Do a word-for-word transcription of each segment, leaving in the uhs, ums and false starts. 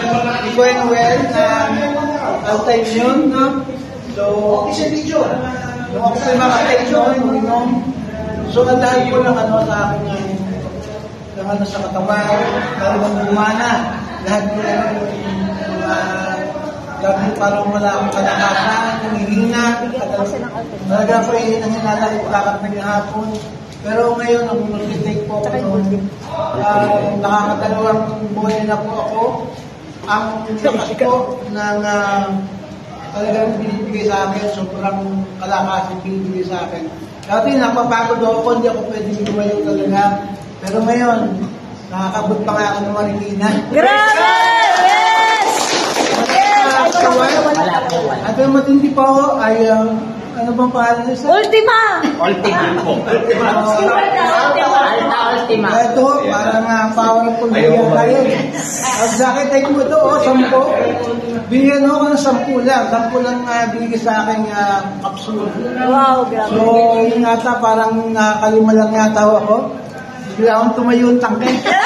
Iko and well, na anti-immune, no? So, okay siya video. Nung ako kayo makaka-immune, uminom. So, ang dahil ko lang ano sa akin ng ng ano sa katawan, talagang gumana. Lahat ko lang uh, lagi parang wala akong kalakasan, humihina. Talaga po yun ang hinalalik lakad na hapon. Pero ngayon, ako mag-take po ako noon. Uh, nakakadalawang buhay na po ako. Ang lakas po ng uh, talagang binibigay sa akin, sobrang kalakasin binibigay sa akin. Dati napapagod ako, hindi ako pwedeng lumayo talaga. Pero ngayon, nakakabot pa nga ako ng Marikina. Grabe! Yes! Yes! At yung matindi pa ako ay, uh, ano bang pangalan niya? Ultima! Ultima po. Ultima. Ultima. Ultima. Ito, parang uh, powerful bigyan tayo. At sa akin, take mo ito, oh, sampo. Bigyan ako ng sampu lang. Sampu lang uh, binigay sa aking uh, kapsul. Wow, grabe. So, yun yata, parang nakakalima lang yata ako. Bigla akong tumayo yung tangke.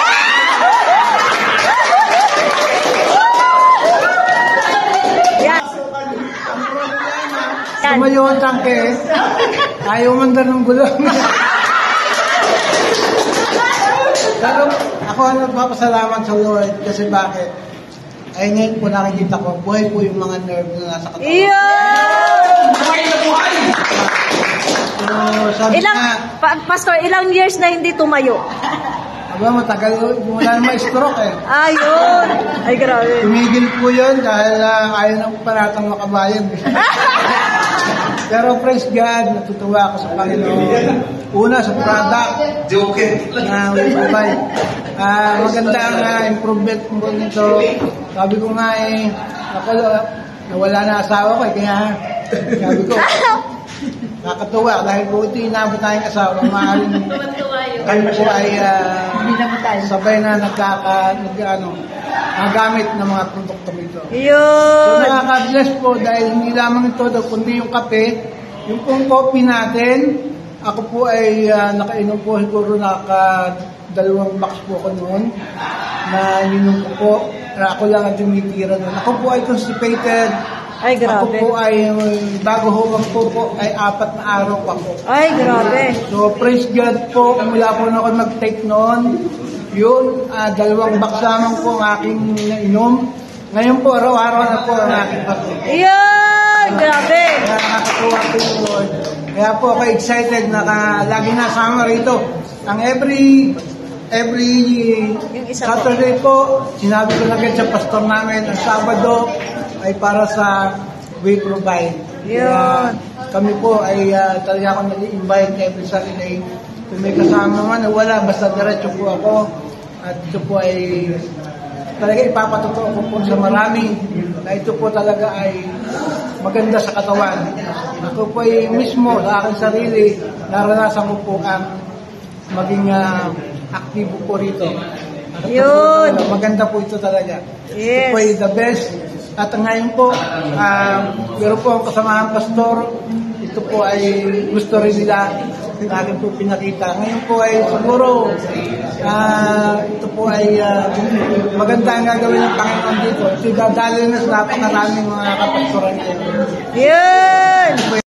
Tumayo ang tangke. Ayaw mandar ng gulong. Pero ako ang nagpapasalamat sa Lord kasi bakit? Ay ngayon po nakikita ko, buhay po yung mga nerve na nasa katawan. Iyon! Buhay na buhay! So, sabi Ilang, na, pa, Pastor, ilang years na hindi tumayo? aba matagal, wala naman stroke eh. Ayun! Ay, grabe. Tumigil po yun dahil uh, ayaw na po paratang makabayan. Pero praise God, natutuwa ako sa Panginoon. Una sa product Joke. na we provide. Uh, maganda ang uh, improvement mo nito. Sabi ko nga eh, ako, uh, nawala na asawa ko eh, kaya sabi ko, nakakatuwa dahil buti inabot tayong asawa, maaaring kayo po ay uh, sabay na nagkaka, nag, ano, nagamit ng mga produkto nito. So Iyon! nakaka-bless po dahil hindi lamang ito, kundi yung kape, yung pong coffee natin, ako po ay uh, nakainom po siguro naka dalawang box po ako noon na inom ko po. Ako lang ang tumitira noon. Ako po ay constipated. Ay, grabe. Ako po ay, bago huwag po po, ay apat na araw pa po. Ay, grabe. So, praise God po, mula po na ako mag-take noon. Yun, uh, dalawang box lamang po ang aking nainom. Ngayon po, araw-araw na po ang aking pato. Iyon! Grabe. Kaya nakakatuwa po yung Lord. Kaya po ako excited na ka, lagi nasama rito. Ang every every Yung isa po. Saturday po, sinabi ko na sa pastor namin, ang Sabado ay para sa We Provide. Kaya kami po ay uh, talaga ako nag-invite every Saturday. Kung may kasama man, wala, basta diretso po ako. At ito po ay talaga ipapatotoo ko po sa marami na ito po talaga ay maganda sa katawan. Ako po ay mismo sa aking sarili, naranasan ko po ang maging uh, aktibo po rito. At ito po talaga, maganda po ito talaga. Yes. Ito po ay the best. At ngayon po, uh, meron po ang kasamahan pastor, ito po ay gusto rin nila natin po pinakita. Ngayon po ay siguro uh, ito po ay uh, maganda ang gagawin ng Panginoon dito. Ito dadali na sa napakaraming mga kapastoran ngayon. Yun!